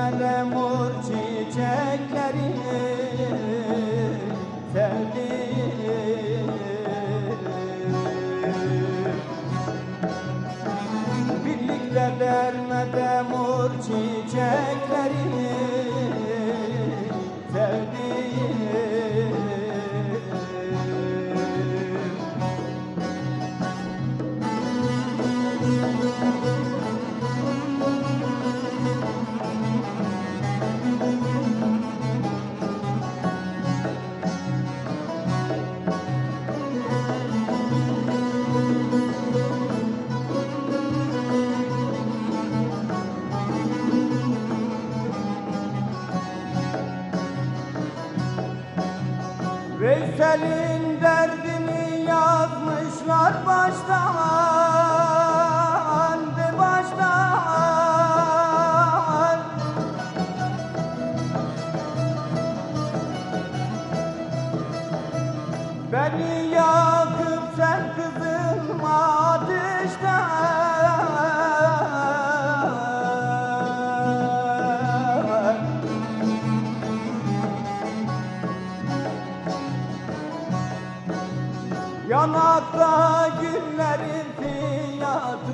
lemur çiçekleri sevdim. Birlikte dermedemur çiçekleri sevdim. Veysel'in derdini yazmışlar baştan ve baştan. Beni yakıp sen kızılma ateşten. Yanakta güllerin fiyatı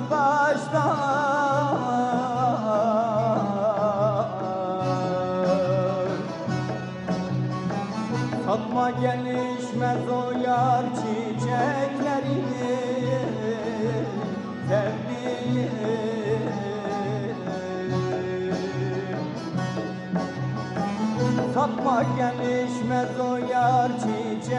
baştan. Satma gelişmez o yar çiçeklerini sevdiğim. Satma gelişmez o yar çiçeklerini